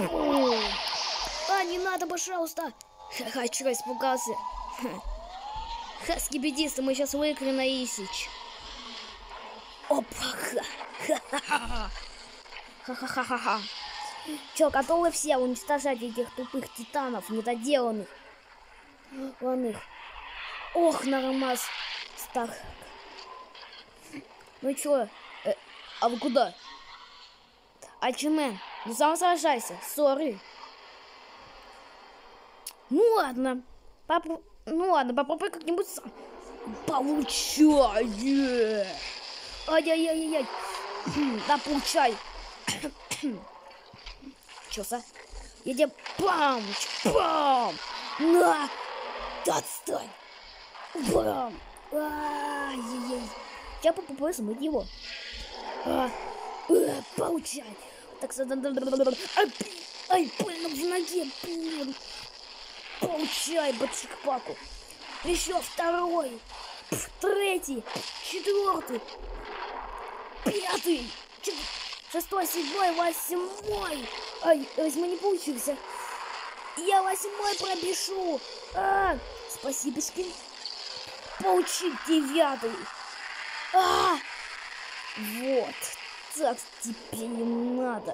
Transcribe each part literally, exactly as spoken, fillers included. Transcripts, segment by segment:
А, не надо, пожалуйста. Ха-ха, чего испугался? Ха, скибидисты, мы сейчас выиграем на Исич. Опа, ха-ха-ха. Ха-ха-ха-ха. Че, готовы все уничтожать этих тупых титанов, недоделанных? Вон их. Ох, нормас. Так. Ну чё? Э, а вы куда? Ачимен, ну сам сражайся, сори. Ну ладно. Попро... Ну ладно, попробуй как-нибудь сам. Получай! Ай-яй-яй-яй. Да, получай. Чё, са? Я тебе бам! Бам! На! Да отстань! Бам! Ай-яй-яй. Я попробую смыть его. А, а, получай! Так, ай, ай, больно в ноге, блин. Получай, бачик-паку. Еще второй, третий, четвертый, пятый, чет... шестой, седьмой, восьмой. Ай, восьмой не получился. Я восьмой пробежу. А, спасибо, спин. Получи девятый. А, вот, так теперь не надо.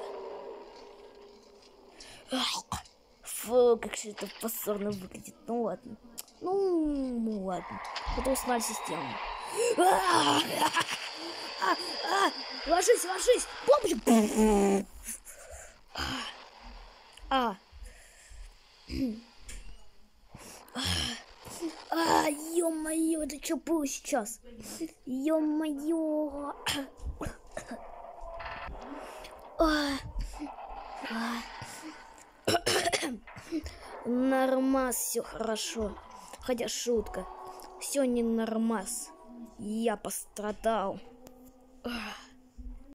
Фу, как же это позорно выглядит. Ну ладно. Ну, ну ладно. Это узнали систему. А, а, а, ложись, ложись. Помощь. А. А, ё-моё, это что было сейчас? Ё-моё. А. А. Нормас, все хорошо. Хотя шутка. Все не нормас. Я пострадал. Ах.